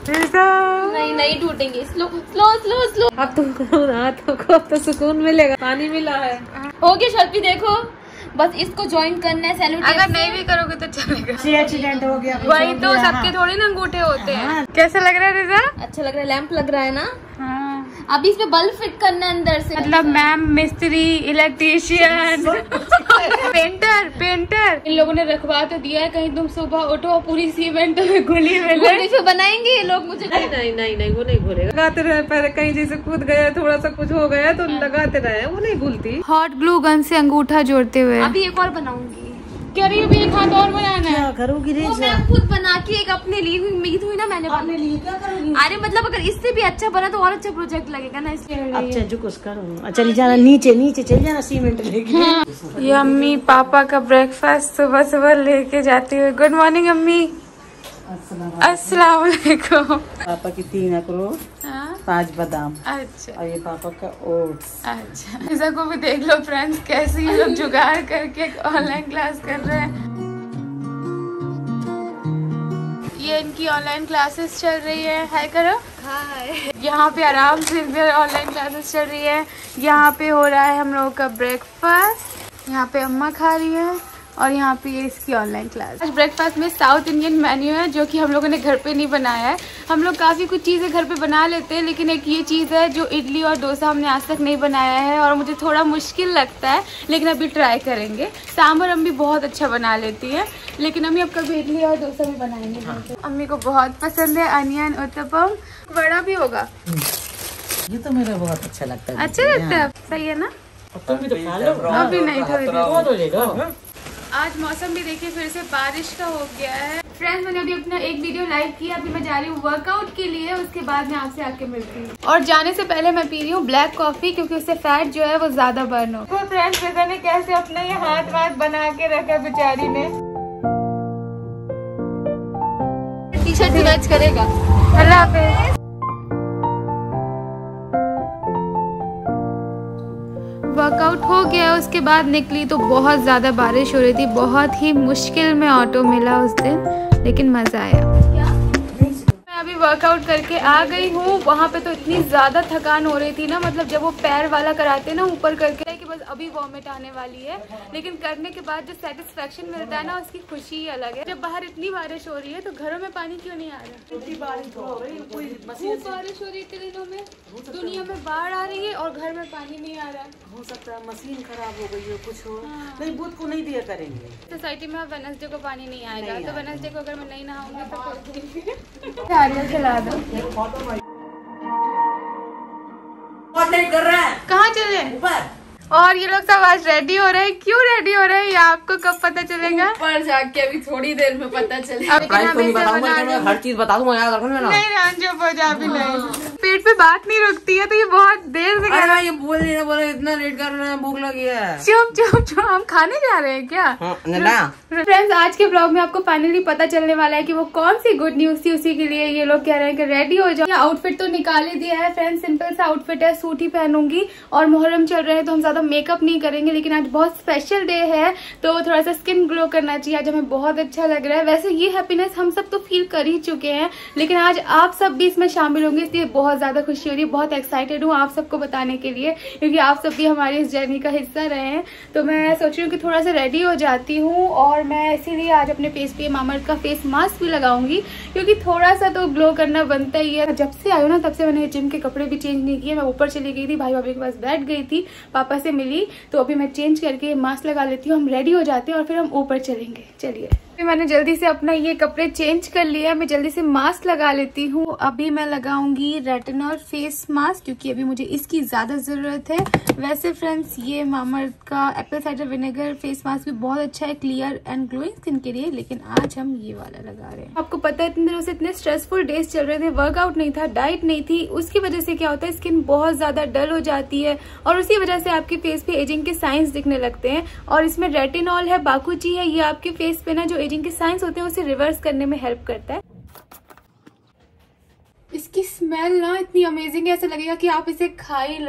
नहीं नहीं टूटेंगे, स्लो स्लो स्लो स्लो। अब तुमको हाथों को अब तो सुकून मिलेगा, पानी मिला है। हो गया शर्फी, देखो बस इसको ज्वाइन करना है सैल्यूट। अगर नहीं भी करोगे तो चलेगा। एक्सीडेंट हो गया वही तो, सबके थोड़ी ना अंगूठे होते हैं। कैसा लग रहा है रिजा? अच्छा लग रहा है, लैंप लग रहा है ना। हाँ। अभी इसमें बल्ब फिट करना है अंदर से। मतलब मैम मिस्त्री, इलेक्ट्रीशियन, पेंटर इन लोगों ने रखवा तो दिया है। कहीं तुम सुबह उठो पूरी सीमेंट घुली मिले बनाएंगे ये लोग मुझे। नहीं वो नहीं घुलेगा। लगाते रहे, पहले कहीं जैसे कूद गया, थोड़ा सा कुछ हो गया तो लगाते रहे, वो नहीं घुलती। हॉट ग्लू गन से अंगूठा जोड़ते हुए अभी एक और बनाऊंगी। कह रही अभी एक हाथ और बनाना है। करोगी वो मैं खुद बना के एक अपने लिए उम्मीद हुई ना, मैंने अपने लिए क्या करोगी? अरे मतलब अगर इससे भी अच्छा बना तो और अच्छा प्रोजेक्ट लगेगा ना, इसलिए। अच्छा जो कुछ करो, चली जाना नीचे चली जाना सीमेंट लेके। ये अम्मी पापा का ब्रेकफास्ट सुबह सुबह लेके जाती हुई। गुड मॉर्निंग अम्मी। अस्सलाम वालेकुम। पापा की 3 अखरोट, 5 बादाम। अच्छा और ये पापा का ओट्स। अच्छा, रिजा को भी देख लो फ्रेंड्स, कैसे ये लोग जुगाड़ करके ऑनलाइन क्लास कर रहे हैं। ये इनकी ऑनलाइन क्लासेस चल रही है। हाय करो। हाय। यहाँ पे आराम से ऑनलाइन क्लासेस चल रही है। यहाँ पे हो रहा है हम लोगों का ब्रेकफास्ट। यहाँ पे अम्मा खा रही है और यहाँ पे ये इसकी ऑनलाइन क्लास। आज ब्रेकफास्ट में साउथ इंडियन मेन्यू है जो कि हम लोगों ने घर पे नहीं बनाया है। हम लोग काफ़ी कुछ चीज़ें घर पे बना लेते हैं, लेकिन एक ये चीज़ है जो इडली और डोसा हमने आज तक नहीं बनाया है और मुझे थोड़ा मुश्किल लगता है, लेकिन अभी ट्राई करेंगे। सांभर अम्मी बहुत अच्छा बना लेती है, लेकिन अम्मी अब कभी इडली और डोसा भी बनाएंगे। अम्मी को बहुत पसंद है अनियन उत्तपम। बड़ा भी होगा। ये तो मेरा बहुत अच्छा लगता है। अच्छा लगता है, सही है ना? तुम भी तो खा लो। अभी नहीं, थोड़ी। आज आज मौसम भी देखिए फिर से बारिश का हो गया है। फ्रेंड्स मैंने अभी अपना एक वीडियो लाइव किया, अभी मैं जा रही हूँ वर्कआउट के लिए, उसके बाद मैं आपसे आके मिलती हूँ। और जाने से पहले मैं पी रही हूँ ब्लैक कॉफी क्योंकि उससे फैट जो है वो ज्यादा बर्न हो। तो फ्रेंड्स रिजा ने कैसे अपना ये हाथ बना के रखा बेचारी ने। टी शर्ट मैच करेगा। अल्लाह हाफिज। वर्कआउट हो गया, उसके बाद निकली तो बहुत ज़्यादा बारिश हो रही थी। बहुत ही मुश्किल में ऑटो मिला उस दिन, लेकिन मज़ा आया। मैं अभी वर्कआउट करके आ गई हूँ। वहाँ पे तो इतनी ज़्यादा थकान हो रही थी ना, मतलब जब वो पैर वाला कराते हैं ना ऊपर करके कि बस अभी वॉमिट आने वाली है, लेकिन करने के बाद जो सेटिस्फेक्शन मिलता है ना उसकी खुशी ही अलग है। जब बाहर इतनी बारिश हो रही है तो घरों में पानी क्यों नहीं आ रहा? इतनी बारिश हो रही, कोई खूब बारिश हो रही है इतने दिनों में, दुनिया में बाढ़ आ रही है और घर में पानी नहीं आ रहा। हो सकता है मशीन खराब हो गई हो, कुछ हो। नहीं बुध को नहीं दिया करेंगे। सोसाइटी में वेडनेसडे को पानी नहीं आएगा, तो वेडनेसडे को अगर मैं नहीं नहाऊंगी तो नारियल चला दो। कर रहा है, कहाँ चले? ऊपर। और ये लोग सब आज रेडी हो रहे हैं। क्यों रेडी हो रहे हैं ये आपको कब पता चलेगा? ऊपर जाके अभी थोड़ी देर में पता चलेगा। हर चीज बता दूंगा, याद रखना ना। नहीं रांझो बोझा भी नहीं। पेट पे बात नहीं रुकती है तो ये बहुत देर से अरे ये बोले इतना लेट कर रहे हैं, भूख लगी है। चुप हम खाने जा रहे हैं क्या? फ्रेंड्स आज के ब्लॉग में आपको फाइनली पता चलने वाला है कि वो कौन सी गुड न्यूज थी। उसी के लिए ये लोग कह रहे हैं कि रेडी हो जाओ। आउटफिट तो निकाल ही दिया है फ्रेंड्स, सिंपल सा आउटफिट है, सूट ही पहनूंगी। और मुहर्रम चल रहे हैं तो हम ज्यादा मेकअप नहीं करेंगे, लेकिन आज बहुत स्पेशल डे है तो थोड़ा सा स्किन ग्लो करना चाहिए। आज हमें बहुत अच्छा लग रहा है। वैसे ये हैप्पीनेस हम सब तो फील कर ही चुके हैं, लेकिन आज आप सब भी इसमें शामिल होंगे, इसलिए बहुत ज्यादा खुशी हो रही है। बहुत एक्साइटेड हूँ आप सबको बताने के लिए, क्योंकि आप सब भी हमारी इस जर्नी का हिस्सा रहे हैं। तो मैं सोच रही हूँ कि थोड़ा सा रेडी हो जाती हूँ और मैं इसीलिए आज अपने फेस पे मामर्थ का फेस मास्क भी लगाऊंगी, क्योंकि थोड़ा सा तो ग्लो करना बनता ही है। जब से आई हूँ ना तब से मैंने जिम के कपड़े भी चेंज नहीं किए। मैं ऊपर चली गई थी, भाई भाभी के पास बैठ गई थी, पापा से मिली, तो अभी मैं चेंज करके मास्क लगा लेती हूँ। हम रेडी हो जाते हैं और फिर हम ऊपर चलेंगे। चलिए मैंने जल्दी से अपना ये कपड़े चेंज कर लिया, मैं जल्दी से मास्क लगा लेती हूँ। अभी मैं लगाऊंगी रेटिनॉल फेस मास्क, क्योंकि अभी मुझे इसकी ज्यादा जरूरत है। वैसे फ्रेंड्स ये मामर्थ का apple cider vinegar face mask भी बहुत अच्छा है क्लियर एंड ग्लोइंग स्किन के लिए, लेकिन आज हम ये वाला लगा रहे हैं। आपको पता है इतने दिनों से इतने स्ट्रेसफुल डेज चल रहे थे, वर्कआउट नहीं था, डाइट नहीं थी, उसकी वजह से क्या होता है स्किन बहुत ज्यादा डल हो जाती है और उसी वजह से आपके फेस पे एजिंग के साइंस दिखने लगते हैं। और इसमें रेटिनॉल है, बाकुची है, ये आपके फेस पे ना जो एजिंग के साइंस होते हैं उसे रिवर्स करने में हेल्प करता है। इसकी स्मेल ना इतनी अमेजिंग है, ऐसा लगेगा कि आप इसे खा ही लो।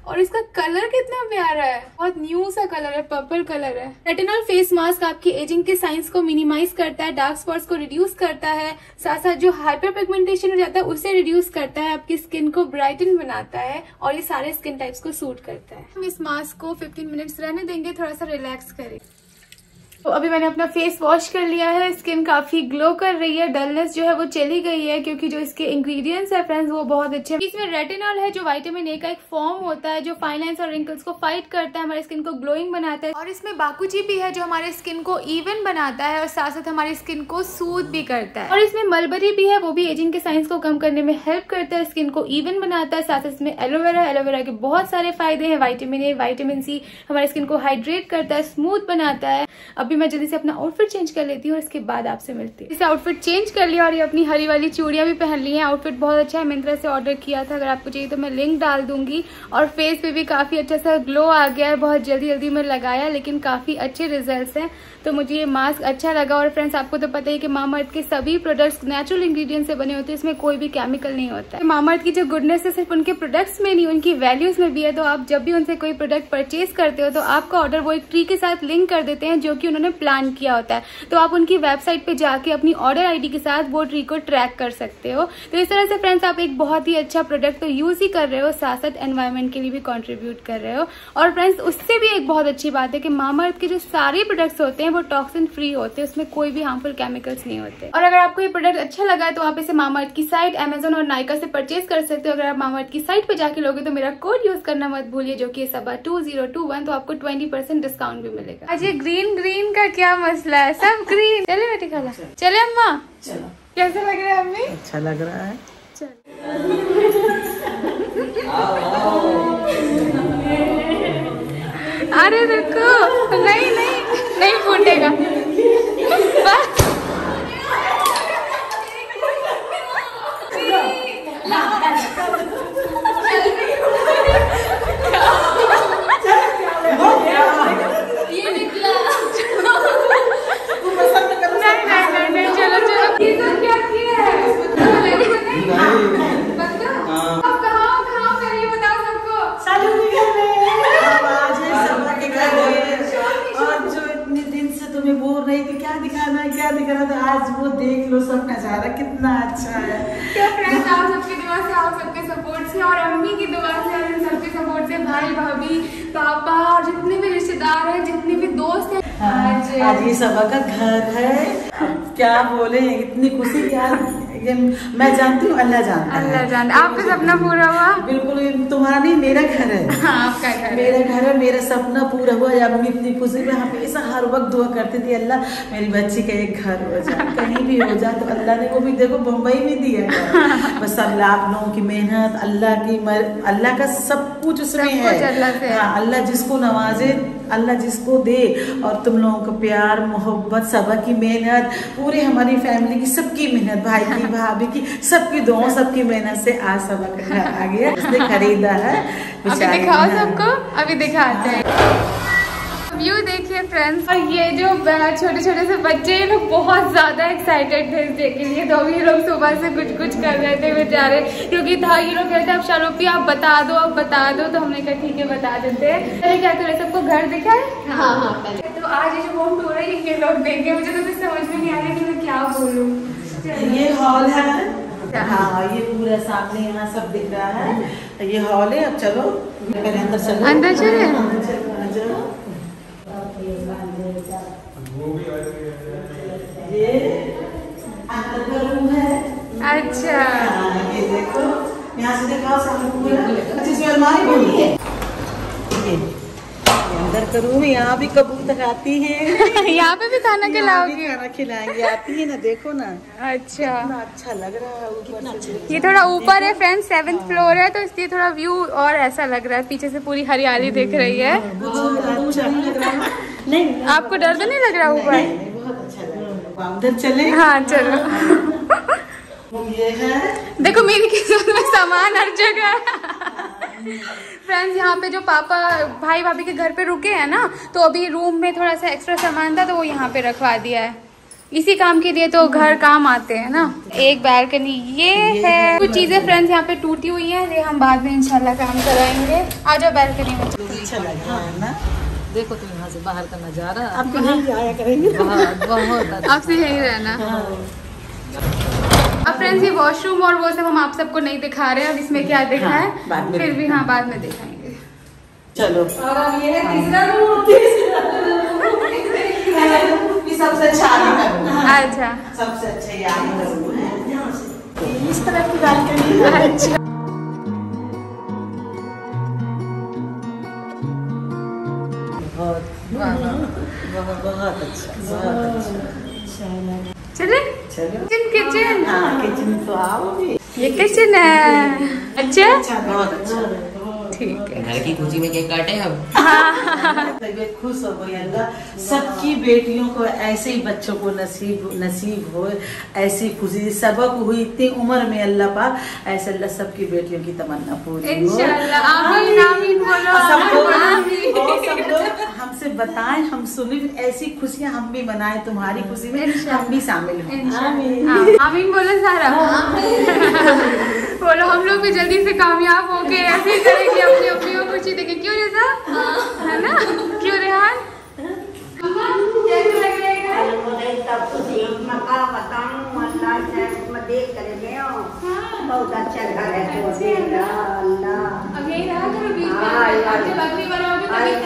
और इसका कलर कितना प्यारा है, बहुत न्यू सा कलर है, पर्पल कलर है। रेटिनॉल फेस मास्क आपकी एजिंग के साइंस को मिनिमाइज करता है, डार्क स्पॉट्स को रिड्यूस करता है, साथ साथ जो हाइपर पिगमेंटेशन हो जाता है उसे रिड्यूस करता है, आपकी स्किन को ब्राइटन बनाता है और ये सारे स्किन टाइप्स को सूट करता है। हम इस मास्क को 15 मिनट्स रहने देंगे, थोड़ा सा रिलैक्स करें। तो अभी मैंने अपना फेस वॉश कर लिया है, स्किन काफी ग्लो कर रही है, डलनेस जो है वो चली गई है क्योंकि जो इसके इंग्रेडिएंट्स है फ्रेंड्स वो बहुत अच्छे हैं। इसमें रेटिनॉल है जो विटामिन ए का एक फॉर्म होता है जो फाइन लाइंस और रिंकल्स को फाइट करता है, हमारी स्किन को ग्लोइंग बनाता है। और इसमें बाकुची भी है जो हमारे स्किन को इवन बनाता है और साथ साथ हमारी स्किन को सूद भी करता है। और इसमें मलबरी भी है, वो भी एजिंग के साइंस को कम करने में हेल्प करता है, स्किन को इवन बनाता है। साथ इसमें एलोवेरा, एलोवेरा के बहुत सारे फायदे हैं, विटामिन ए, विटामिन सी हमारी स्किन को हाइड्रेट करता है, स्मूथ बनाता है। अभी मैं जल्दी से अपना आउटफिट चेंज कर लेती हूँ और इसके बाद आपसे मिलती हूँ। इसे आउटफिट चेंज कर लिया और ये अपनी हरी वाली चूड़ियां भी पहन ली हैं। आउटफिट बहुत अच्छा है, मिंत्रा से ऑर्डर किया था, अगर आपको चाहिए तो मैं लिंक डाल दूंगी। और फेस पे भी काफी अच्छा सा ग्लो आ गया है, बहुत जल्दी में लगाया लेकिन काफी अच्छे रिजल्ट्स हैं, तो मुझे ये मास्क अच्छा लगा। और फ्रेंड्स आपको तो पता ही कि मामाअर्थ के सभी प्रोडक्ट्स नेचुरल इंग्रेडिएंट्स से बने होते हैं, इसमें कोई भी केमिकल नहीं होता है। मामाअर्थ की जो गुडनेस है सिर्फ उनके प्रोडक्ट्स में नहीं, उनकी वैल्यूज में भी है। तो आप जब भी उनसे कोई प्रोडक्ट परचेज करते हो तो आपका ऑर्डर वो एक ट्री के साथ लिंक कर देते हैं जो कि उन्होंने प्लान किया होता है। तो आप उनकी वेबसाइट पे जाके अपनी ऑर्डर आईडी के साथ वो ट्री को ट्रैक कर सकते हो। तो इस तरह से फ्रेंड्स आप एक बहुत ही अच्छा प्रोडक्ट तो यूज ही कर रहे हो, साथ साथ एनवायरमेंट के लिए भी कंट्रीब्यूट कर रहे हो। और फ्रेंड्स उससे भी एक बहुत अच्छी बात है कि मामाअर्थ के जो सारे प्रोडक्ट्स होते हैं वो टॉक्सिन फ्री होते हैं, उसमें कोई भी हार्मफुल केमिकल्स नहीं होते। और अगर आपको ये प्रोडक्ट अच्छा लगा है तो आप इसे मामाअर्थ की साइट, अमेजोन और नायका से परचेज कर सकते हो। अगर आप मामाअर्थ की साइट पे जाके लोगे तो मेरा कोड यूज करना मत भूलिए जो कि सबा 2021, तो आपको 20% डिस्काउंट भी मिलेगा। आज ये ग्रीन का क्या मसला है, सब ग्रीन। चले बेटी खाला, चले अम्मा, चलो। कैसा लग रहा है अम्मी? अच्छा लग रहा है। अरे रुको, नहीं फूटेगा। क्या दिखाना था, आज वो देख लो सब नजारा कितना अच्छा है। तो फ्रेंड्स आप सबकी दुआ से, आप सबके सपोर्ट से और अम्मी की दुआ से और इन सबके सपोर्ट से भाई भाभी पापा और जितने भी रिश्तेदार हैं, जितने भी दोस्त हैं, आज ये सबा का घर है। क्या बोले, इतनी खुशी। क्या ये मैं जानती हूँ, अल्लाह जानता है। अल्लाह जानता है। आपका सपना पूरा हुआ? बिल्कुल, तुम्हारा नहीं मेरा घर है। हाँ, आपका घर, मेरा घर है, मेरा सपना पूरा हुआ। अम्मी इतनी खुशी में हमेशा हर वक्त दुआ करती थी, अल्लाह मेरी बच्ची का एक घर हो जाए, कहीं भी हो जाए। तो अल्लाह ने वो भी देखो मुंबई में दिया। बस अल्लाह आप लोगों की मेहनत, अल्लाह का सब कुछ उसमें है। अल्लाह जिसको नवाजे, अल्लाह जिसको दे। और तुम लोगों का प्यार, मोहब्बत, सबा की मेहनत, पूरे हमारी फैमिली की सबकी मेहनत, भाई की, भाभी की, सबकी दुआओं, सबकी मेहनत से आज सबा का घर आ गया। इसने खरीदा है। अभी दिखाओ सबको, अभी दिखाते हैं। व्यू देखिए फ्रेंड्स, और ये जो छोटे छोटे से बच्चे ये लोग बहुत ज्यादा एक्साइटेड थे इस डे के लिए। तो अभी ये लोग सुबह से कुछ कर रहे थे बेचारे, क्योंकि था ये लोग कहते अब शारोपी आप बता दो, अब बता दो। तो हमने कहा ठीक है बता देते हैं। पहले क्या करें, सबको घर दिखा है। हाँ, तो आज ये जो होम टूर है ये लोग देंगे। मुझे तो कुछ समझ में नहीं आ रहा कि मैं क्या बोलूँ। ये हॉल है। हाँ, ये पूरा सामने यहाँ सब दिख रहा है। ये हॉल है। अब चलो पहले अंदर चलो। अंदर चले। ये अंदर का रूम है। अच्छा, ये देखो, यहाँ से दिखाओ सामने। अच्छा, इसमें अलमारी बनी है। ये अंदर का रूम है, यहाँ भी कबूतर आती है। यहाँ पे भी खाना खिलाओगे? खाना खिलाएंगे, आती है ना, देखो ना। अच्छा, अच्छा लग रहा है ऊपर से। ये थोड़ा ऊपर है फ्रेंड्स, 7th फ्लोर है, तो इसलिए थोड़ा व्यू और ऐसा लग रहा है। पीछे से पूरी हरियाली दिख रही है। अच्छा लग रहा है। नहीं, आपको डर तो नहीं लग रहा ऊपर? बहुत अच्छा लग रहा है। उधर चले? हाँ चलो। ये है, देखो मेरी किस्मत में सामान हर जगह है। फ्रेंड्स यहाँ पे जो पापा भाई भाभी के घर पे रुके हैं ना, तो अभी रूम में थोड़ा सा एक्स्ट्रा सामान था तो वो यहाँ पे रखवा दिया है। इसी काम के लिए तो घर काम आते हैं ना। एक बैल्कनी ये है, कुछ चीजें फ्रेंड्स यहाँ पे टूटी हुई हैं, ये हम बाद में इंशाल्लाह काम कराएंगे। आ जाओ बैल्कनी में। अच्छा लगा है ना। देखो तुम यहाँ से बाहर का नजारा आपको नहीं आया करेंगे। बहुत आपसे यही रहना। अब फ्रेंड्स ये वॉशरूम और वो सब हम आप सबको नहीं दिखा रहे हैं, अब इसमें क्या दिखा है फिर भी हाँ बाद में दिखाएंगे। चलो और अब ये है तीसरा रूम। सबसे अच्छा अच्छा सबसे अच्छा इस तरह की बालकनी। अच्छा बहुत अच्छा। चले चलो किचन। हाँ किचन तो आओगे। ये किचन है। अच्छा बहुत अच्छा ठीक है। घर की खुशी में केक काटे अब। तबीयत खुश हो गई। अल्लाह सबकी बेटियों को ऐसे ही बच्चों को नसीब हो, ऐसी खुशी सबक हुई इतनी उम्र में अल्लाह पाक ऐसे अल्लाह सबकी बेटियों की तमन्ना पूरी हो। इंशाल्लाह आमीन आमीन बोलो। सब लोग हमसे बताएं, हम सुने ऐसी खुशियां हम भी मनाएं, तुम्हारी खुशी में हम भी शामिल हों। आमीन बोलो सारा। बोलो हम लोग भी जल्दी से कामयाब हो के ऐसे करेंगे, अपनी अपनी को खुशी देखे। क्यों जैसा है ना? क्यों रेहान? कैसे लग रहा बहुत अच्छा घर है। अब यही रहा करो बीच में जब अगली बार आओगे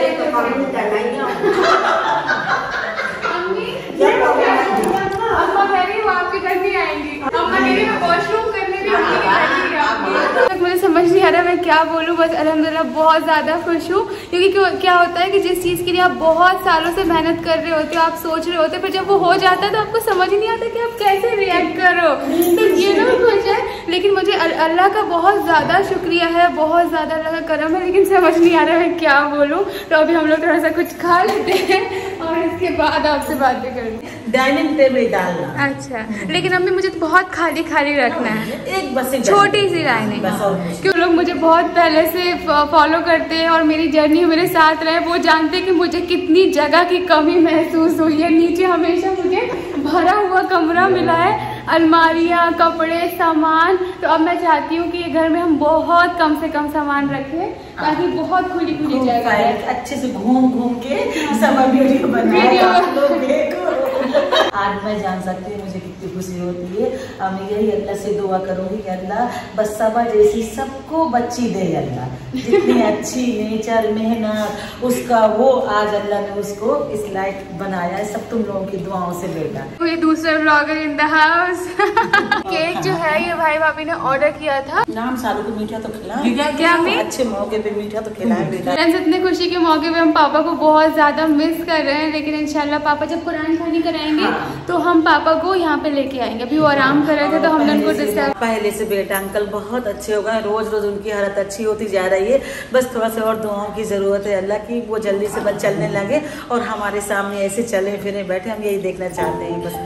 अम्मा कह रही वो आपके घर भी आएंगी। अम्मा कह रही वॉशरूम करने भी मुझे समझ नहीं आ रहा मैं क्या बोलूँ। बस अल्हम्दुलिल्लाह बहुत ज़्यादा खुश हूँ, क्योंकि क्या होता है कि जिस चीज़ के लिए आप बहुत सालों से मेहनत कर रहे होते हो, आप सोच रहे होते हो, फिर जब वो हो जाता है तो आपको समझ नहीं आता कि आप कैसे रिएक्ट करो। तो ये ना खुश है, लेकिन मुझे अल्लाह का बहुत ज़्यादा शुक्रिया है, बहुत ज़्यादा अल्लाह का करम है, लेकिन समझ नहीं आ रहा मैं क्या बोलूँ। तो अभी हम लोग थोड़ा सा कुछ खा लेते हैं और इसके बाद आपसे बातें करेंगे। डाइनिंग टेबल डालना। अच्छा लेकिन अम्मी मुझे तो बहुत खाली खाली रखना है, एक बस छोटी सी डाइनिंग। क्यों लोग मुझे बहुत पहले से फॉलो करते हैं और मेरी जर्नी मेरे साथ रहे, वो जानते हैं कि मुझे कितनी जगह की कमी महसूस हुई है। नीचे हमेशा मुझे भरा हुआ कमरा मिला है, अलमारियाँ, कपड़े, सामान। तो अब मैं चाहती हूँ कि ये घर में हम बहुत कम से कम सामान रखें, ताकि बहुत खुली खुली जगह है, अच्छे से घूम के सब वीडियो बनाए। आज मैं जान सकती हूँ मुझे कितनी खुशी होती है। अब मैं यही अल्लाह से दुआ करूँगी कि अल्लाह बस सबा जैसी सबको बच्ची दे। अल्लाह जितनी अच्छी नेचर मेहनत उसका वो आज अल्लाह ने उसको इस लायक बनाया है। सब तुम लोगों की दुआओं से बेटा। कोई दूसरा blogger in the house. Cake जो है ये भाई भाभी ने ऑर्डर किया था। नाम सालों को मीठा तो खिलाए, क्या अच्छे मौके पे मीठा तो खिलाए बेटा। इतने खुशी के मौके पे हम पापा को बहुत ज्यादा मिस कर रहे हैं, लेकिन इंशाल्लाह पापा जब कुरान खानी कराएंगे तो हम पापा को यहाँ पे लेके आएंगे। अभी वो आराम कर रहे थे तो हमने उनको डिस्टर्ब। पहले से बेटा अंकल बहुत अच्छे हो गए, रोज रोज उनकी हालत अच्छी होती जा रही है। बस थोड़ा सा और दुआओं की जरूरत है अल्लाह की, वो जल्दी से बस चलने लगे और हमारे सामने ऐसे चले फिरे बैठे। हम यही देखना चाहते हैं बस।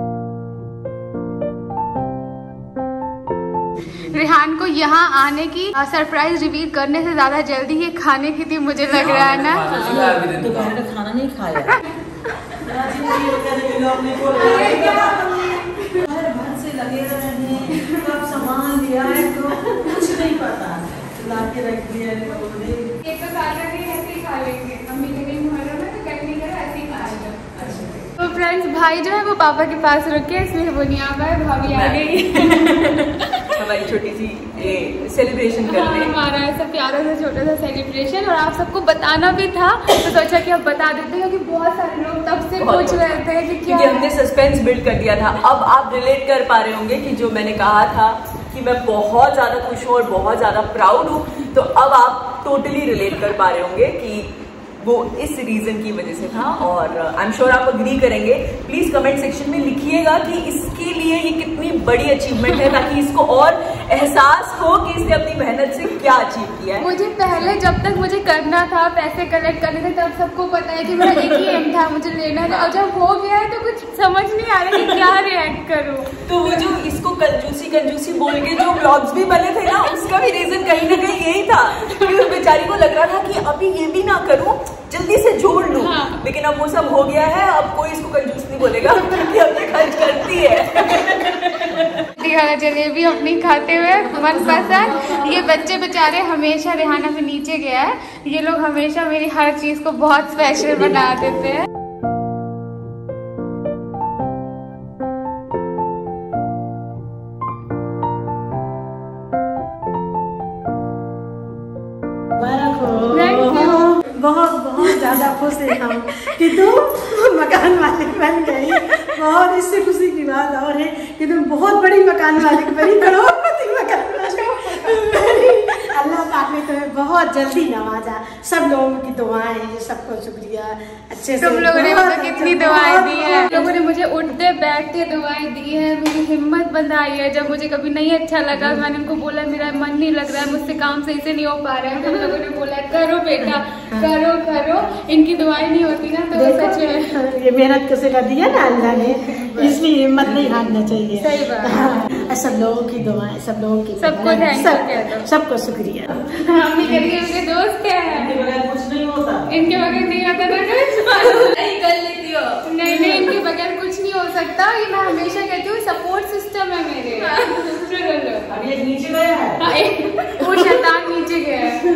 रेहान को यहाँ आने की सरप्राइज रिवील करने से ज्यादा जल्दी ये खाने की थी मुझे लग रहा है ना। दोपहर का खाना नहीं खाया। लगे रहे कब सामान लिया है तो कुछ नहीं पता, ला के रख दिया। ये तो सारा भी ऐसे ही खा लेंगे, अम्मी के कहीं मुहर्रम है तो कहीं नहीं ऐसे ही खाएगा। तो फ्रेंड्स भाई जो है वो पापा के पास रुके, इसलिए वो नहीं आ पाए, भाभी आ गई। हमारी छोटी सी सेलिब्रेशन करते हैं। हमारा ऐसा प्यारा सा छोटा सा सेलिब्रेशन, और आप सबको बताना भी था तो सोचा कि अब बता देते हैं, क्योंकि बहुत सारे लोग तब से पूछ रहे थे कि क्या क्योंकि हमने सस्पेंस बिल्ड कर दिया था। अब आप रिलेट कर पा रहे होंगे कि जो मैंने कहा था कि मैं बहुत ज्यादा खुश हूँ और बहुत ज्यादा प्राउड हूँ, तो अब आप टोटली रिलेट कर पा रहे होंगे कि वो इस रीजन की वजह से था। और आई एम श्योर आप अग्री करेंगे। प्लीज कमेंट सेक्शन में लिखिएगा कि इसके लिए ये कितनी बड़ी अचीवमेंट है, ताकि इसको और एहसास हो कि इसने अपनी मेहनत से क्या अचीव किया है। मुझे पहले जब तक मुझे करना था, पैसे कलेक्ट करने थे, तब सबको पता है कि मेरा एक ही एम था, मुझे लेना था। और जब हो गया है तो कुछ समझ नहीं आ रहा कि क्या रिएक्ट करूं। तो वो जो इसको कंजूसी बोल के जो ब्लॉग्स भी बने थे ना, उसका भी रीजन कहीं ना कहीं यही था कि उस बेचारी को लग रहा था कि अभी ये भी ना करूं, जल्दी से जोड़ लूं। हाँ। लेकिन अब वो सब हो गया है, अब कोई इसको कंजूस नहीं बोलेगा क्योंकि अब ये खर्च करती है। बाटी वाला जलेबी अपनी खाते हुए मन पसंद। ये बच्चे बेचारे हमेशा रेहाना से नीचे गया है, ये लोग हमेशा मेरी हर चीज को बहुत स्पेशल बना देते हैं। बहुत बहुत ज्यादा खुश है हम कि तुम मकान मालिक बन गई। बहुत इससे खुशी की बात और है कि तुम बहुत बड़ी मकान मालिक बनी, करोड़पति मकान मालिक। अल्लाह पाक ने तुम्हें बहुत जल्दी नवाजा। सब लोगों की दुआएं हैं, सबको शुक्रिया। अच्छे से तुम लोगों ने मुझे कितनी दुआएं दी है, लोगों ने मुझे उठते बैठते दुआएं दी है, मेरी हिम्मत बंधाई है। जब मुझे कभी नहीं अच्छा लगा मैंने उनको बोला मेरा मन नहीं लग रहा है, मुझसे काम सही से नहीं हो पा रहा है, तो लोगों ने बोला करो बेटा करो करो। इनकी दुआएं नहीं होती ना तो सच में ये मेहनत कैसे कर दिया ना अल्लाह ने, इसलिए हिम्मत नहीं हारना चाहिए। सही बात। सब लोगों की दुआएं, सब लोगों की सबको थैंक सबको शुक्रिया। मम्मी कह रही है उनके दोस्त क्या है, इनके बगैर कुछ नहीं होता, इनके बगैर नहीं आता ना कुछ। नहीं कर लेती हो, नहीं नहीं इनके बगैर कुछ नहीं हो सकता। ये मैं हमेशा कहती हूँ सपोर्ट सिस्टम है मेरे। अब ये नीचे गया है, वो शैतान नीचे गया है।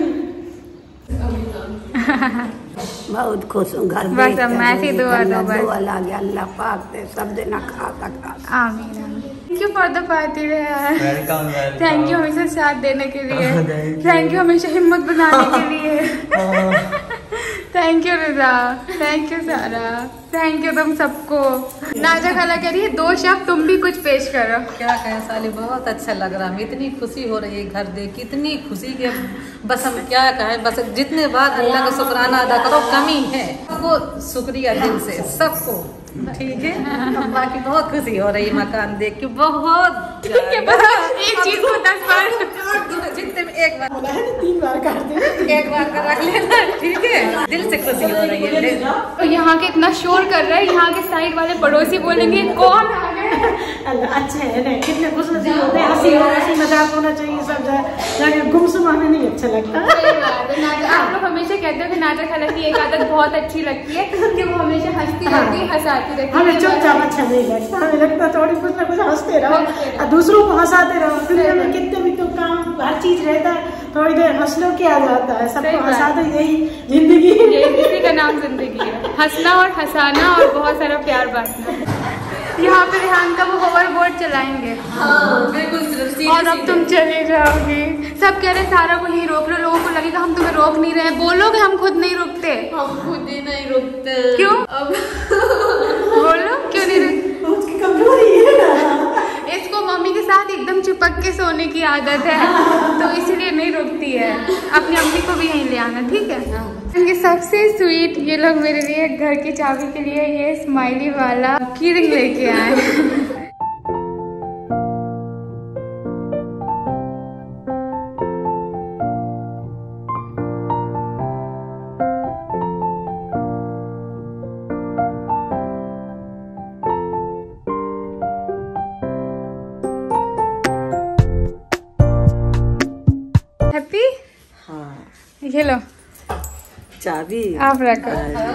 बहुत खुश हूँ घर में। बस अब मैं ऐसी दुआ दो बस। दुआ लागे अल्लाह पाक दे सब दिन खा सकता। आमीन। Thank you for the party यार। वेलकम थैंक यू हमेशा साथ देने के लिए, थैंक यू हमेशा हिम्मत बनाने के लिए। Thank you Riza, thank you Sara, thank you तुम सबको। नाजा खाला कह रही है 2 शब्द तुम भी कुछ पेश करो। क्या कहें साली, बहुत अच्छा लग रहा है, इतनी खुशी हो रही है घर देख, इतनी खुशी के बस हम क्या कहें। बस जितने बार अल्लाह का शुक्राना अदा करो कमी है, सबको शुक्रिया दिल से सबको। ठीक है, अब बाकी बहुत खुशी हो रही है मकान देख के, बहुत एक चीज को 10 बार जितने में एक बार 3 बार कर दे, एक बार कर रख लेना। ठीक है, दिल से खुशी हो रही है। तो यहाँ के इतना शोर कर रहा है, यहाँ के साइड वाले पड़ोसी बोलेंगे कौन आ गए। अल्लाह अच्छे है ना, कितने खुश नसीब होते हैं। हंसी मजाक होना चाहिए सब जगह, गुमसुम आने नहीं अच्छा लगता। आप लोग हमेशा कहते हो कि नाजा खाला की एक आदत बहुत अच्छी लगती है कि वो हमेशा हंसती रहती है, हंसाती रहती है। हमें चुपचाप अच्छा नहीं लगता, हमें लगता थोड़ी कुछ ना कुछ हंसते रहो और दूसरों को हंसाते रहो। दुनिया में कितने भी तो काम हर चीज रहता है, थोड़ी देर हंस लो क्या जाता है, सबको हंसा दो, यही जिंदगी, इसी का नाम जिंदगी है, हंसना और हंसाना और बहुत सारा प्यार बांटना। यहाँ पे रेहान का वो होवर बोर्ड चलाएंगे। बिल्कुल। और अब तुम चले जाओगे। सब कह रहे सारा को नहीं रोक रहे, लोगों को लगेगा हम तुम्हें रोक नहीं रहे। बोलोगे हम खुद नहीं रुकते, हम खुद ही नहीं रुकते। क्यों? अब बोलो क्यों नहीं रुकते? उसकी कमजोरी है ना, इसको मम्मी के साथ एकदम चिपक के सोने की आदत है, तो इसीलिए नहीं रुकती है। अपनी अम्मी को भी यहीं ले आना, ठीक है? ये सबसे स्वीट ये लोग मेरे लिए घर की चाबी के लिए ये स्माइली वाला की रिंग लेके आए। हैप्पी? हाँ ये लो चाबी आप रखो।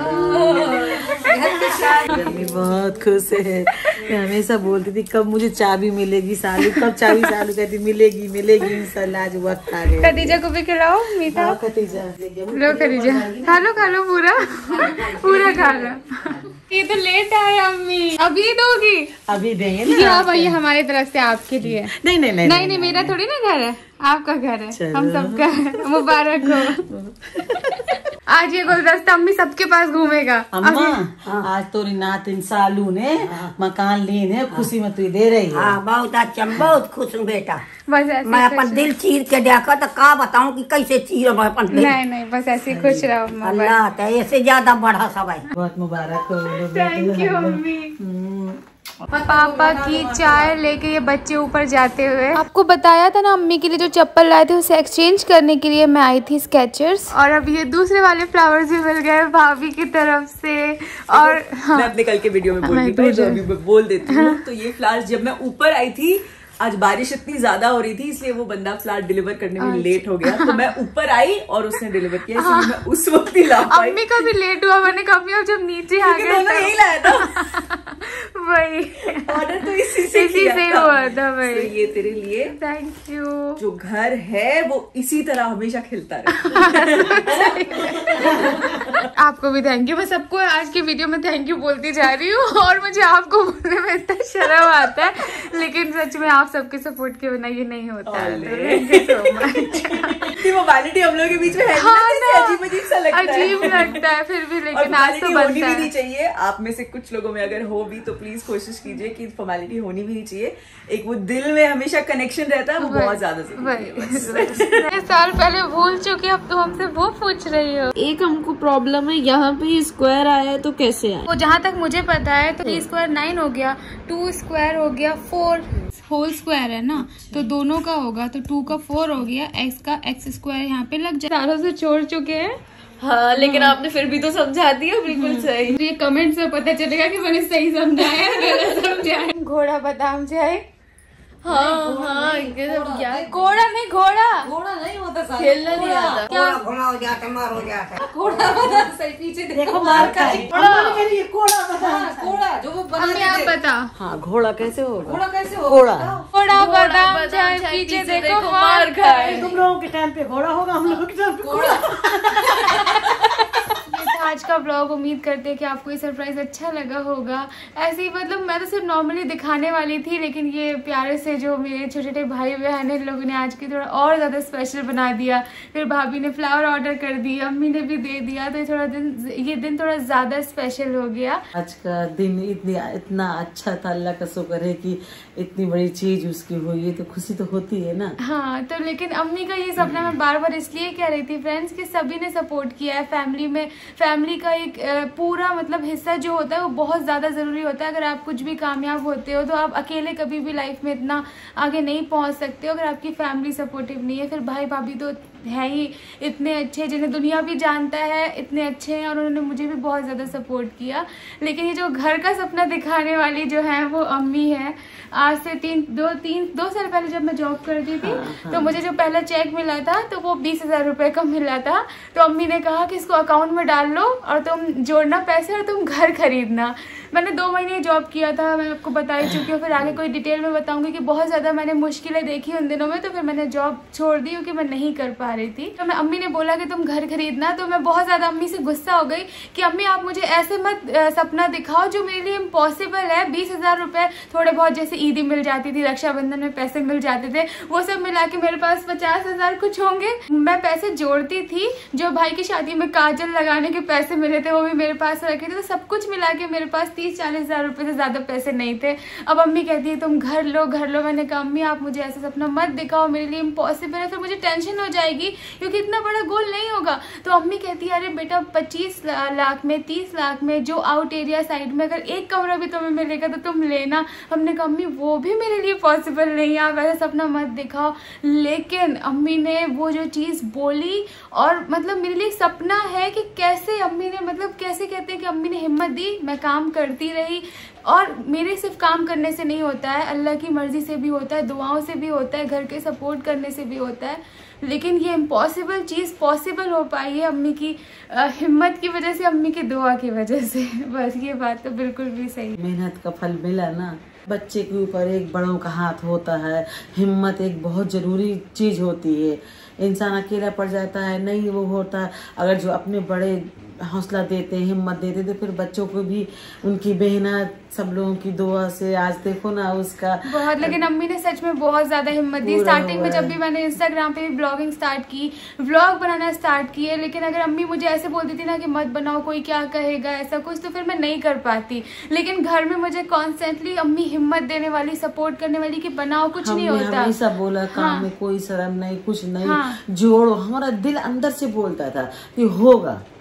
मम्मी बहुत खुश है, मैं हमेशा बोलती थी कब मुझे चाबी मिलेगी सालू, कब चाबी सालू कहती मिलेगी मिलेगी, इंशाल्लाह आज वक्त आ गया। खदीजा को भी खिलाओ मीठा। हाँ, खदीजा लो खदीजा खा लो पूरा पूरा खा लो। ये तो लेट आए अम्मी, अभी दोगी? अभी देंगे ये ना। आप ये हमारी तरफ से आपके लिए। नहीं मेरा थोड़ी ना घर है, आपका घर है, हम सबका है। मुबारक हो। आज ये गुलदस्ता अम्मी सबके पास घूमेगा। अम्मा आज तो नातिन सालू ने मकान लेने खुशी में तू दे रही है। हाँ बहुत अच्छा, बहुत खुश हूँ बेटा। बस ऐसे मैं अपन दिल चीर के देखा तो का बताऊँ कि कैसे चीर मैं अपन दिल। नहीं बस ऐसे खुश रहो अम्मा। अल्लाह तो ऐसे ज्यादा बढ़ा सब है। बहुत मुबारक हो। थैंक यू अम्मी। पापा की चाय लेके ये बच्चे ऊपर जाते हुए। आपको बताया था ना अम्मी के लिए जो चप्पल लाए थे उसे एक्सचेंज करने के लिए मैं आई थी स्केचर्स, और अब ये दूसरे वाले फ्लावर्स भी मिल गए भाभी की तरफ से। और मैं अपने कल के वीडियो में बोल देती हूँ, तो ये फ्लावर्स जब मैं ऊपर आई थी आज बारिश इतनी ज्यादा हो रही थी इसलिए वो बंदा फ्लैट डिलीवर करने में लेट हो गया, तो मैं ऊपर आई और उसने डिलीवर किया, इसलिए मैं उस वक्त ही ला पाई। अम्मी का भी लेट हुआ, मैंने कभी अब जब नीचे आ गया यही लाया था वही ऑर्डर तो इसी से हुआ था भाई। तो ये तेरे लिए थैंक यू। जो घर है वो इसी तरह हमेशा खिलता रहे। आपको भी थैंक यू। मैं सबको आज की वीडियो में थैंक यू बोलती जा रही हूँ और मुझे आपको बोलने में इतना शर्म आता है, लेकिन सच में आप सबके सपोर्ट के बिना ये नहीं होता है। मोबाइलिटी हम लोगों के बीच में है, अजीब अजीब सा लगता है, अजीब लगता है फिर भी, लेकिन आज तो होनी भी नहीं चाहिए। आप में से कुछ लोगों में अगर हो भी तो प्लीज कोशिश कीजिए कि फॉर्मेलिटी होनी भी नहीं चाहिए। एक वो दिल में हमेशा कनेक्शन रहता है, वो बहुत ज्यादा जरूरी है। साल पहले भूल चुके, अब तो हमसे वो पूछ रही हो। एक हमको प्रॉब्लम है, यहाँ पे स्क्वायर आया है तो कैसे आया? वो जहाँ तक मुझे पता है तो 3 स्क्वायर 9 हो गया, 2 स्क्वायर हो गया 4 होल स्क्वायर है ना, तो दोनों का होगा तो 2 का 4 हो गया, x का x स्क्वायर यहाँ पे लग जाए। सालों से छोड़ चुके हैं। हाँ, लेकिन आपने फिर भी तो समझा दिया बिल्कुल सही। ये कमेंट से पता चलेगा कि मैंने सही समझाया गलत समझाया। घोड़ा बादाम चाय। हाँ यार घोड़ा नहीं, घोड़ा नहीं होता, खेलना नहीं आता। क्या घोड़ा हो जाता, मार हो जाता। घोड़ा सही पीछे देखो, मार का घोड़ा जो वो हमें आप बता। हाँ, घोड़ा कैसे होगा? घोड़ा कैसे होगा? घोड़ा बादाम चाय पीछे देखो मार खाए। तुम लोगों के टाइम पे घोड़ा होगा, हम लोगों के टाइम पे घोड़ा। आज का ब्लॉग उम्मीद करते हैं कि आपको ये सरप्राइज अच्छा लगा होगा। ऐसे ही मतलब मैं तो सिर्फ नॉर्मली दिखाने वाली थी, लेकिन ये प्यारे से जो मेरे छोटे छोटे भाई बहन इन लोगों ने आज की थोड़ा और ज़्यादा स्पेशल बना दिया। फिर भाभी ने फ्लावर ऑर्डर कर दी, अम्मी ने भी दे दिया, तो ये दिन थोड़ा ज़्यादा स्पेशल हो गया। आज का दिन इतना अच्छा था, अल्लाह का शुक्र है कि इतनी बड़ी चीज उसकी हुई है, तो खुशी तो होती है ना। हाँ, तो लेकिन अम्मी का ये सपना मैं बार बार इसलिए कह रही थी फ्रेंड्स कि सभी ने सपोर्ट किया है। फैमिली का एक पूरा मतलब हिस्सा जो होता है वो बहुत ज़्यादा ज़रूरी होता है। अगर आप कुछ भी कामयाब होते हो तो आप अकेले कभी भी लाइफ में इतना आगे नहीं पहुंच सकते हो अगर आपकी फैमिली सपोर्टिव नहीं है। फिर भाई भाभी तो है ही इतने अच्छे, जिन्हें दुनिया भी जानता है, इतने अच्छे हैं और उन्होंने मुझे भी बहुत ज़्यादा सपोर्ट किया। लेकिन ये जो घर का सपना दिखाने वाली जो है वो अम्मी है। आज से 2 साल पहले जब मैं जॉब करती थी तो मुझे जो पहला चेक मिला था तो वो 20,000 रुपये का मिला था। तो अम्मी ने कहा कि इसको अकाउंट में डाल लो और तुम जोड़ना पैसे और तुम घर खरीदना। मैंने 2 महीने जॉब किया था, मैं आपको बता ही चुकी हूँ। फिर आगे कोई डिटेल में बताऊंगी कि बहुत ज़्यादा मैंने मुश्किलें देखी उन दिनों में, तो फिर मैंने जॉब छोड़ दी क्योंकि मैं नहीं कर पा रही थी। तो मैं अम्मी ने बोला कि तुम घर खरीदना, तो मैं बहुत ज़्यादा अम्मी से गुस्सा हो गई कि अम्मी आप मुझे ऐसे मत सपना दिखाओ जो मेरे लिए इम्पॉसिबल है। 20,000 रुपये थोड़े बहुत, जैसे ईदी मिल जाती थी, रक्षाबंधन में पैसे मिल जाते थे, वो सब मिला के मेरे पास 50,000 कुछ होंगे। मैं पैसे जोड़ती थी, जो भाई की शादी में काजल लगाने के पैसे मिले थे वो भी मेरे पास रखे थे, तो सब कुछ मिला के मेरे पास 30-40,000 रुपये से ज़्यादा पैसे नहीं थे। अब अम्मी कहती है तुम घर लो घर लो। मैंने कहा अम्मी आप मुझे ऐसा सपना मत दिखाओ, मेरे लिए इम्पॉसिबल है, फिर मुझे टेंशन हो जाएगी क्योंकि इतना बड़ा गोल नहीं होगा। तो अम्मी कहती है अरे बेटा 25 लाख में 30 लाख में जो आउट एरिया साइड में अगर एक कमरा भी तुम्हें मिलेगा तो तुम लेना। हमने कहा अम्मी वो भी मेरे लिए पॉसिबल नहीं है, आप ऐसा सपना मत दिखाओ। लेकिन अम्मी ने वो जो चीज़ बोली और मतलब मेरे लिए सपना है कि कैसे अम्मी ने मतलब कैसे कहते हैं कि अम्मी ने हिम्मत दी, मैं काम करती रही। और मेरे सिर्फ काम करने से नहीं होता है, अल्लाह की मर्जी से भी होता है, दुआओं से भी होता है, घर के सपोर्ट करने से भी होता है। लेकिन ये इम्पॉसिबल चीज़ पॉसिबल हो पाई है अम्मी की हिम्मत की वजह से, अम्मी की दुआ की वजह से। बस ये बात तो बिल्कुल भी सही। मेहनत का फल मिला ना। बच्चे के ऊपर एक बड़ों का हाथ होता है, हिम्मत एक बहुत जरूरी चीज होती है। इंसान अकेला पड़ जाता है, नहीं वो होता है। अगर जो अपने बड़े हौसला देते हैं, हिम्मत देते, तो फिर बच्चों को भी उनकी मेहनत सब लोगों की दुआ से आज देखो ना उसका बहुत। लेकिन अम्मी ने सच में बहुत ज्यादा हिम्मत दी। स्टार्टिंग में जब भी मैंने इंस्टाग्राम पे भी ब्लॉगिंग स्टार्ट की, व्लॉग बनाना स्टार्ट किए, लेकिन अगर अम्मी मुझे ऐसे बोलती थी ना कि मत बनाओ कोई क्या कहेगा ऐसा कुछ, तो फिर मैं नहीं कर पाती। लेकिन घर में मुझे कॉन्स्टेंटली अम्मी हिम्मत देने वाली, सपोर्ट करने वाली कि बनाओ कुछ नहीं होता। हमेशा बोला काम में कोई शर्म नहीं, कुछ नहीं, जोड़ो। हमारा दिल अंदर से बोलता था कि होगा,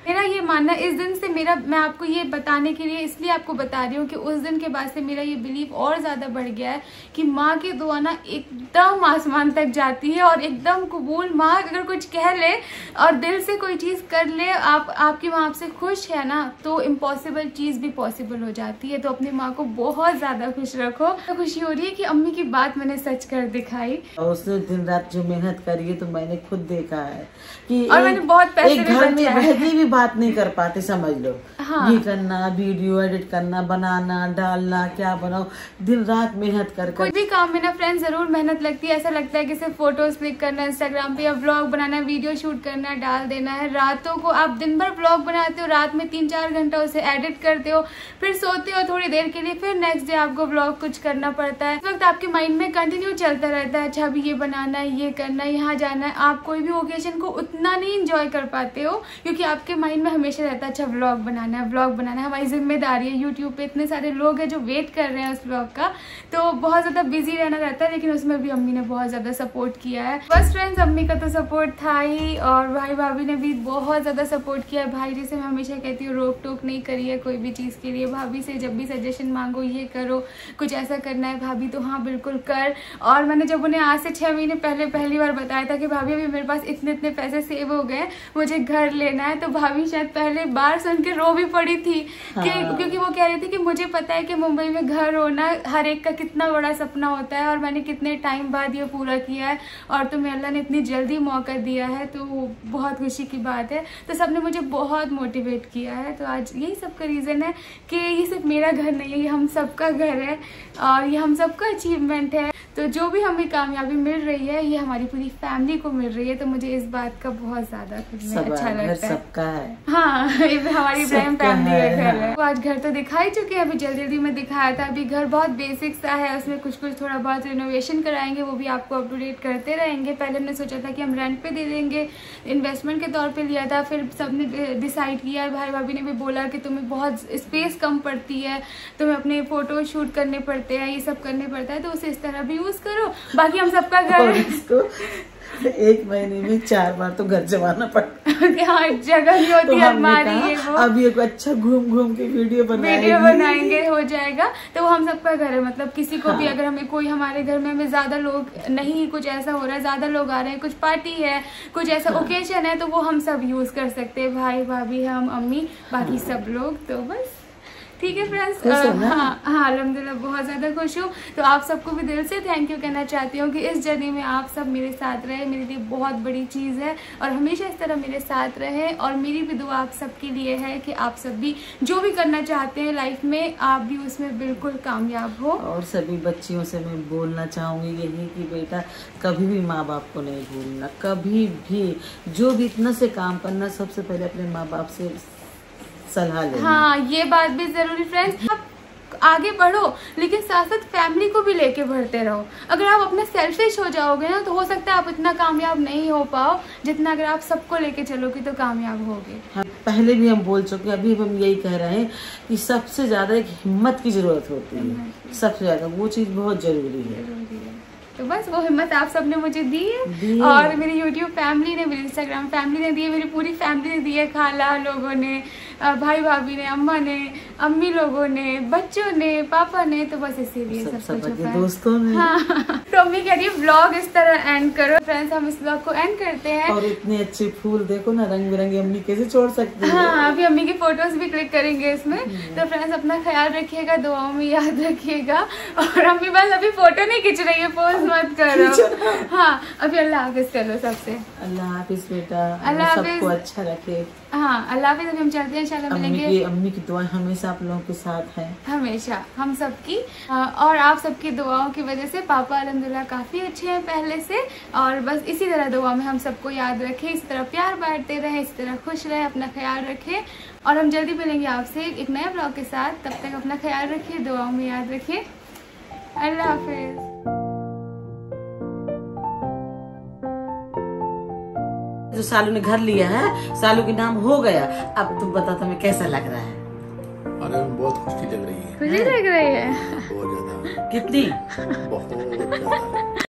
मेरा ये मानना इस दिन से मैं आपको ये बताने के लिए इसलिए आपको बता रही हूँ कि उस दिन के बाद से मेरा ये बिलीव और ज्यादा बढ़ गया है कि माँ की दुआ ना एकदम आसमान तक जाती है और एकदम कबूल। माँ अगर कुछ कह ले और दिल से कोई चीज कर ले, आपकी माँ आपसे खुश है ना, तो इम्पॉसिबल चीज भी पॉसिबल हो जाती है। तो अपनी माँ को बहुत ज्यादा खुश रखो। तो खुशी हो रही है कि अम्मी की बात मैंने सच कर दिखाई। और उसने दिन रात जो मेहनत करी है तो मैंने खुद देखा है कि और मैंने बहुत पैसे एक घर में रह के भी बात नहीं कर पाते, समझ लो। हाँ। ये करना, वीडियो एडिट करना, बनाना, डालना, क्या बनाओ, दिन रात मेहनत कर कोई भी काम में ना फ्रेंड्स जरूर मेहनत लगती है। ऐसा लगता है कि सिर्फ फोटोज क्लिक करना, इंस्टाग्राम पे या व्लॉग बनाना, वीडियो शूट करना, डाल देना है। रातों को आप दिन भर व्लॉग बनाते हो, रात में 3-4 घंटा उसे एडिट करते हो, फिर सोते हो थोड़ी देर के लिए, फिर नेक्स्ट डे आपको व्लॉग कुछ करना पड़ता है। इस वक्त आपके माइंड में कंटिन्यू चलता रहता है, अच्छा अभी ये बनाना है, ये करना है, यहाँ जाना है। आप कोई भी ओकेजन को उतना नहीं इंजॉय कर पाते हो क्योंकि आपके माइंड में हमेशा रहता है अच्छा व्लॉग बनाना है, व्लॉग बनाना है, हमारी जिम्मेदारी है। यूट्यूब पे इतने सारे लोग हैं जो वेट कर रहे हैं उस व्लॉग का, तो बहुत ज्यादा बिजी रहना रहता है। लेकिन उसमें भी अम्मी ने बहुत ज्यादा सपोर्ट किया है। बस फ्रेंड्स, अम्मी का तो सपोर्ट था ही और भाई भाभी ने भी बहुत ज्यादा सपोर्ट किया है। भाई जैसे मैं हमेशा कहती हूँ रोक टोक नहीं करी है कोई भी चीज के लिए। भाभी से जब भी सजेशन मांगो, ये करो, कुछ ऐसा करना है भाभी, तो हाँ बिल्कुल कर। और मैंने जब उन्हें आज से 6 महीने पहले पहली बार बताया था कि भाभी अभी मेरे पास इतने पैसे सेव हो गए, मुझे घर लेना है, तो भाभी शायद पहले बार सुन के रो भी पड़ी थी क्योंकि वो कह रही थी कि मुझे पता है कि मुंबई में घर होना हर एक का कितना बड़ा सपना होता है और मैंने कितने टाइम बाद ये पूरा किया है और तुम्हें अल्लाह ने इतनी जल्दी मौका दिया है, तो बहुत खुशी की बात है। तो सबने मुझे बहुत मोटिवेट किया है। तो आज यही सब का रीजन है कि ये सिर्फ मेरा घर नहीं है, ये हम सबका घर है और ये हम सबका अचीवमेंट है। तो जो भी हमें कामयाबी मिल रही है ये हमारी पूरी फैमिली को मिल रही है। तो मुझे इस बात का बहुत ज्यादा अच्छा लगता है। सबका है, हाँ, हमारी इब्राहिम फैमिली का घर है। तो आज घर तो दिखा ही चुके हैं, अभी जल्दी में दिखाया था। अभी घर बहुत बेसिक सा है, उसमें कुछ थोड़ा बहुत रिनोवेशन कराएंगे, वो भी आपको अप टू डेट करते रहेंगे। पहले हमने सोचा था कि हम रेंट पे दे देंगे, इन्वेस्टमेंट के तौर पे लिया था, फिर सबने डिसाइड किया, भाई भाभी ने भी बोला कि तुम्हें बहुत स्पेस कम पड़ती है, तुम्हें अपने फोटो शूट करने पड़ते हैं, ये सब करने पड़ता है, तो उसे इस तरह भी यूज करो। बाकी हम सबका घर एक महीने में 4 बार तो घर जमाना पड़ता है। हाँ, जगह नहीं होती है हमारी। अब ये अच्छा घूम के वीडियो बनाएंगे, हो जाएगा। तो वो हम सबका घर है, मतलब किसी को भी अगर हमें कोई हमारे घर में हमें ज्यादा लोग नहीं, कुछ ऐसा हो रहा है, ज्यादा लोग आ रहे हैं, कुछ पार्टी है, कुछ ऐसा ओकेजन है, तो वो हम सब यूज कर सकते हैं, भाई भाभी, हम, अम्मी, बाकी सब लोग। तो बस ठीक है फ्रेंड्स, हाँ अल्हम्दुलिल्लाह बहुत ज़्यादा खुश हूँ। तो आप सबको भी दिल से थैंक यू कहना चाहती हूँ कि इस जर्नी में आप सब मेरे साथ रहे, मेरे लिए बहुत बड़ी चीज़ है और हमेशा इस तरह मेरे साथ रहे। और मेरी भी दुआ आप सबके लिए है कि आप सब भी जो भी करना चाहते हैं लाइफ में, आप भी उसमें बिल्कुल कामयाब हो। और सभी बच्चियों से मैं बोलना चाहूँगी यही कि बेटा कभी भी माँ बाप को नहीं भूलना, कभी भी जो भी इतना से काम करना, सबसे पहले अपने माँ बाप से सलाह लेना। हाँ, ये बात भी जरूरी फ्रेंड्स। आप आगे बढ़ो लेकिन साथ साथ फैमिली को भी लेके बढ़ते रहो। अगर आप अपने सेल्फिश हो जाओगे ना तो हो सकता है आप इतना कामयाब नहीं हो पाओ जितना अगर आप सबको लेके चलोगे तो कामयाब होगे। हाँ, पहले भी हम बोल चुके हैं, अभी हम यही कह रहे हैं कि सबसे ज्यादा एक हिम्मत की जरूरत होती है, सबसे ज्यादा वो चीज बहुत जरूरी है। तो बस वो हिम्मत आप सबने मुझे दी है और मेरी यूट्यूब फैमिली ने, मेरी इंस्टाग्राम फैमिली ने दी है, मेरी पूरी फैमिली ने दी है, खाला लोगों ने, भाई भाभी ने, अम्मा ने, अम्मी लोगों ने, बच्चों ने, पापा ने, तो बस इसीलिए सब कुछ दोस्तों ने। हाँ। तो अम्मी कह रही है व्लॉग इस तरह एंड करो। फ्रेंड्स, हम इस व्लॉग को एंड करते हैं। और इतने अच्छे फूल देखो ना, रंग बिरंगे, अम्मी कैसे छोड़ सकती है। हाँ, अभी अम्मी की फोटोज भी क्लिक करेंगे इसमें। तो फ्रेंड्स, अपना ख्याल रखिएगा, दुआओं में याद रखिएगा। और अम्मी बस अभी फोटो नहीं खींच रही है, पोज मत करो। हाँ, अभी अल्लाह हाफिज कर लो सबसे। अल्लाह हाफिज बेटा, अल्लाह सबको अच्छा रखे। हाँ, अल्लाह हाफिज। अभी हम चलते हैं, इंशाल्लाह मिलेंगे। अम्मी की दुआ हमेशा आप लोगों के साथ है, हमेशा हम सबकी। और आप सबकी दुआओं की वजह से पापा अल्हम्दुलिल्लाह काफी अच्छे हैं पहले से। और बस इसी तरह दुआ में हम सबको याद रखें, इसी तरह प्यार बांटते रहे, इसी तरह खुश रहे, अपना ख्याल रखें। और हम जल्दी मिलेंगे आपसे एक नए ब्लॉग के साथ। तब तक अपना ख्याल रखिए, दुआओं में याद रखिए। अल्लाह हाफिज। जो सालू ने घर लिया है, सालू के नाम हो गया। अब तुम बता तुम्हें कैसा लग रहा है? अरे बहुत खुशी लग रही है। खुशी लग रही है बहुत ज्यादा। कितनी? बहुत ज्यादा।